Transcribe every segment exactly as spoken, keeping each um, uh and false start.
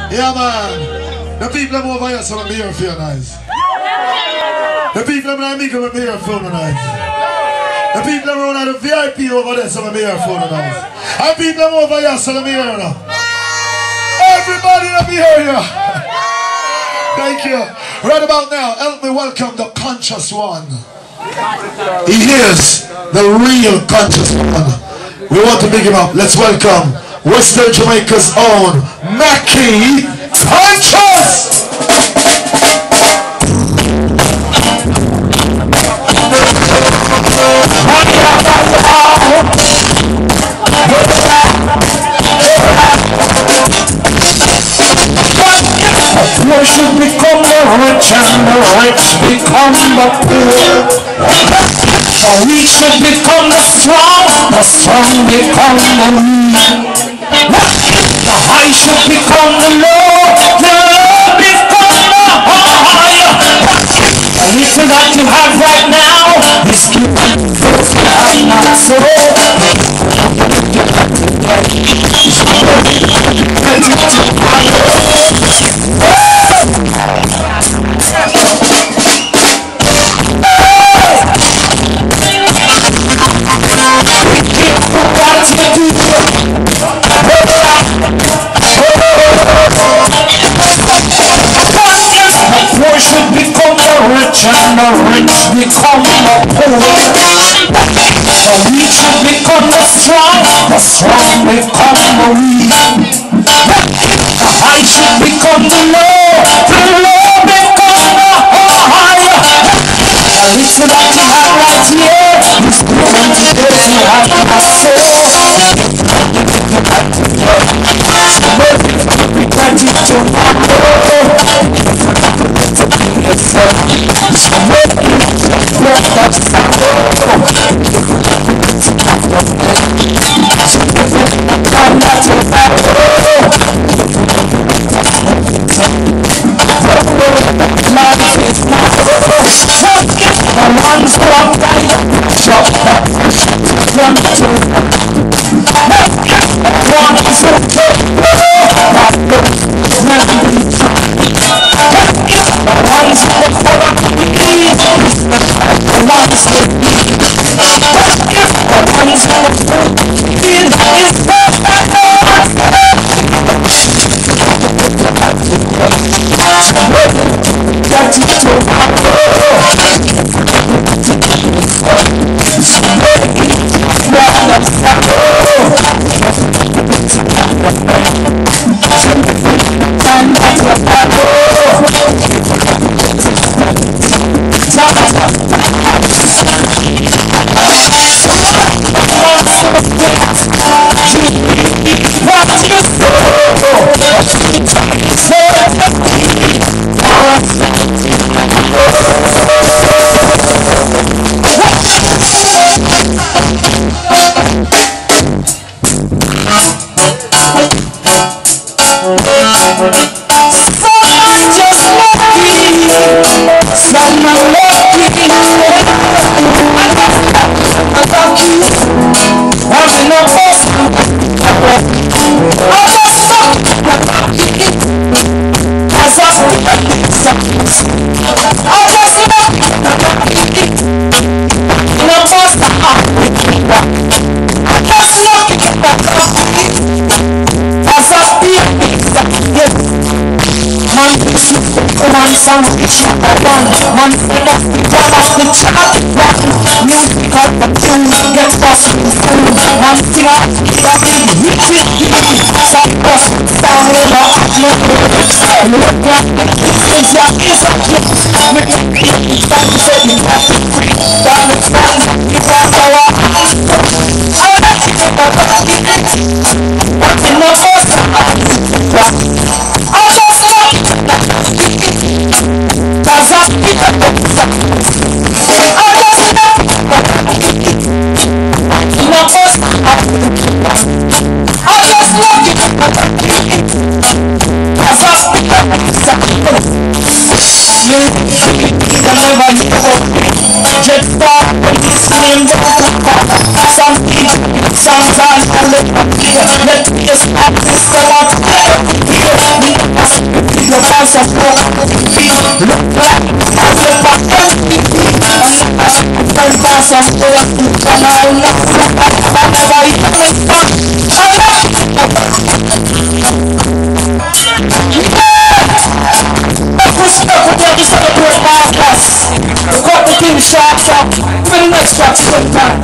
Yeah, man. The people them over here, so I'm here feel nice. The people them like me come here feel nice. The people them around the V I P over there, so I'm here feel nice. And people them over here, so I'm here now. Everybody let me hear you. Thank you. Right about now, help me welcome the conscious one. He is the real conscious one. We want to big him up. Let's welcome Western Jamaica's own Mackie Conscious. You should become the rich and the rich become the poor. So we should become the strong, the strong become the weak. The high should become the low, the low become the high. The little that you have right now is given first and not so. And the rich become the poor. The weak should become the strong, the strong become the weak. The high should become the low, the low become the high. The little that you have right here is given to those who have not so. Regret it tomorrow. One one thing of the job of the child one music of the tune gets lost in the food. One thing of the job is wicked some boss down in the uplift. Look at the kids that is a kid. Make it easy, stop to say you have to free. Down the stand, you have our eyes. I like it, I like it. What's in the first time? I just like it. Cause I pick up the stuff. I just love it. No first I just love it. Cause I pick up the stuff. You never know. track same time.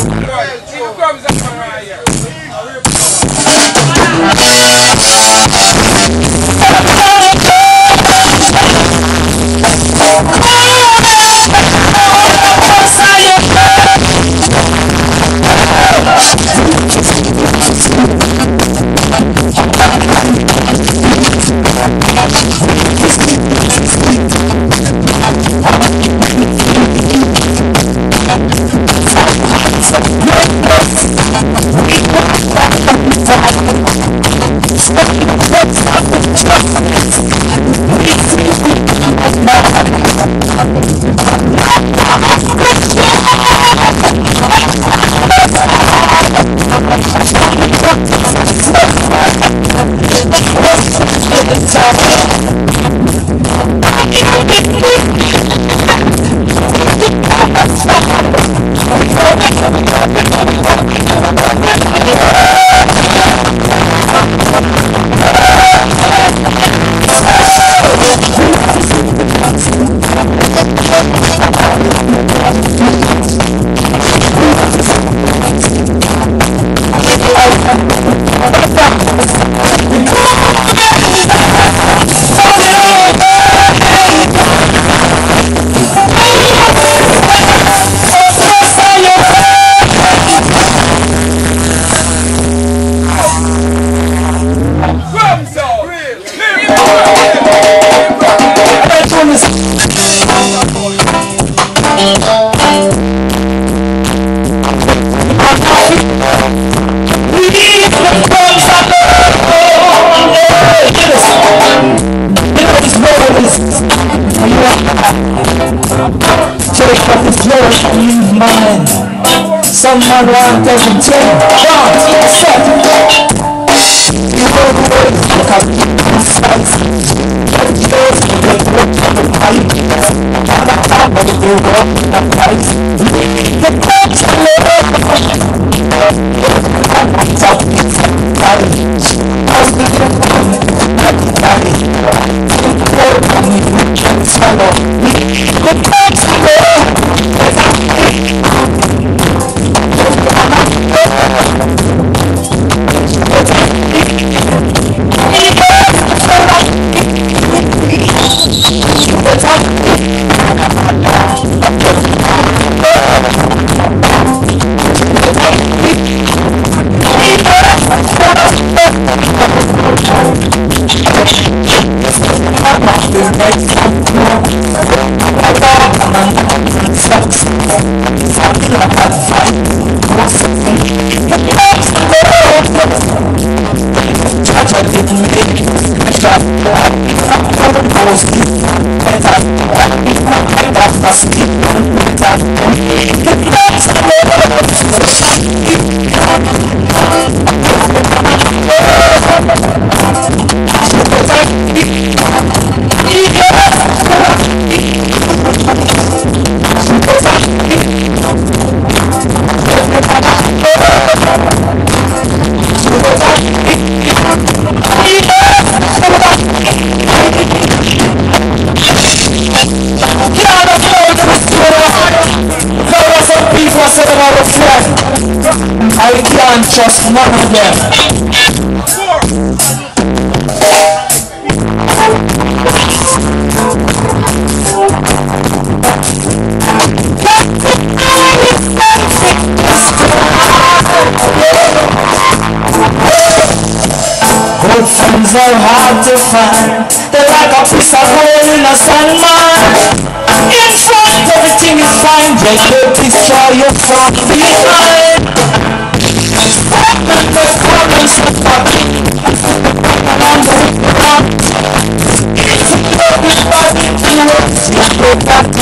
Someone want to continue. John, step. You know the way to look at the sights. The cops are I can't trust none of them. Good friends are hard to find. They're like a piece of gold in a sand mine. In front everything is fine, just to destroy you from behind. The problems are fucking it's a problem, but it works. You go back